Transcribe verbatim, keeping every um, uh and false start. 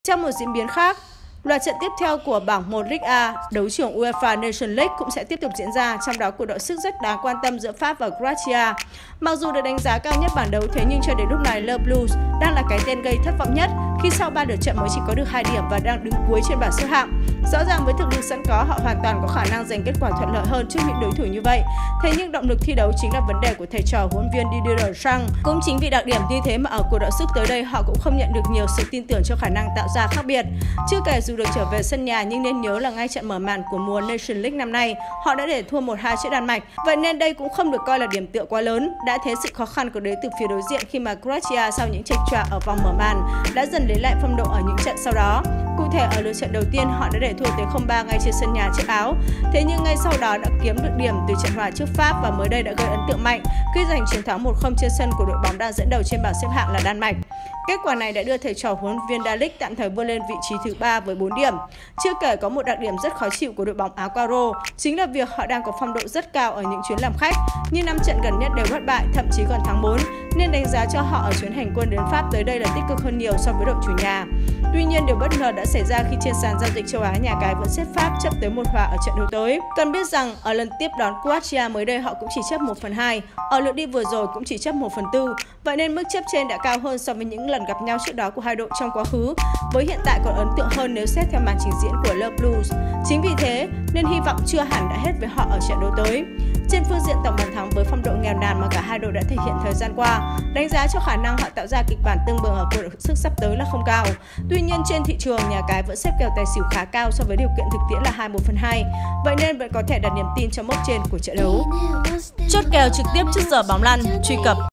Trong một diễn biến khác, loạt trận tiếp theo của bảng một League A, đấu trường UEFA Nations League cũng sẽ tiếp tục diễn ra, trong đó cuộc đọ sức rất đáng quan tâm giữa Pháp và Croatia. Mặc dù được đánh giá cao nhất bảng đấu, thế nhưng cho đến lúc này Le Blues đang là cái tên gây thất vọng nhất khi sau ba lượt trận mới chỉ có được hai điểm và đang đứng cuối trên bảng xếp hạng. Rõ ràng với thực lực sẵn có, họ hoàn toàn có khả năng giành kết quả thuận lợi hơn trước những đối thủ như vậy. Thế nhưng động lực thi đấu chính là vấn đề của thầy trò huấn luyện viên Didier Deschamps. Cũng chính vì đặc điểm như thế mà ở cuộc đọ sức tới đây họ cũng không nhận được nhiều sự tin tưởng cho khả năng tạo ra khác biệt. Chưa kể dù được trở về sân nhà nhưng nên nhớ là ngay trận mở màn của mùa Nations League năm nay, họ đã để thua một hai trước Đan Mạch. Vậy nên đây cũng không được coi là điểm tựa quá lớn. Đã thế sự khó khăn của đến từ phía đối diện khi mà Croatia sau những chệch choạc ở vòng mở màn đã dần lấy lại phong độ ở những trận sau đó. Cụ thể ở lượt trận đầu tiên họ đã để thua tới không ba ngay trên sân nhà trước Áo. Thế nhưng ngay sau đó đã kiếm được điểm từ trận hòa trước Pháp và mới đây đã gây ấn tượng mạnh khi giành chiến thắng một không trên sân của đội bóng đang dẫn đầu trên bảng xếp hạng là Đan Mạch. Kết quả này đã đưa thầy trò huấn luyện viên Dalic tạm thời vươn lên vị trí thứ ba với bốn điểm. Chưa kể có một đặc điểm rất khó chịu của đội bóng áo caro chính là việc họ đang có phong độ rất cao ở những chuyến làm khách, như năm trận gần nhất đều bất bại, thậm chí còn thắng bốn, nên đánh giá cho họ ở chuyến hành quân đến Pháp tới đây là tích cực hơn nhiều so với đội chủ nhà. Tuy nhiên, điều bất ngờ đã xảy ra khi trên sàn giao dịch châu Á nhà cái vẫn xếp Pháp chấp tới một hòa ở trận đấu tới. Cần biết rằng ở lần tiếp đón Croatia mới đây họ cũng chỉ chấp một phần hai, ở lượt đi vừa rồi cũng chỉ chấp một phần tư. Vậy nên mức chấp trên đã cao hơn so với những lần gặp nhau trước đó của hai đội trong quá khứ, với hiện tại còn ấn tượng hơn nếu xét theo màn trình diễn của Le Blues. Chính vì thế nên hy vọng chưa hẳn đã hết với họ ở trận đấu tới. Trên phương diện tổng bàn thắng với phong độ nghèo nàn mà cả hai đội đã thể hiện thời gian qua, đánh giá cho khả năng họ tạo ra kịch bản tương bừng ở cuộc đọ sức sắp tới là không cao. Tuy nhiên trên thị trường nhà cái vẫn xếp kèo tài xỉu khá cao so với điều kiện thực tiễn là hai một phần hai. Vậy nên vẫn có thể đặt niềm tin cho mốc trên của trận đấu. Chốt kèo trực tiếp trước giờ bóng lăn, truy cập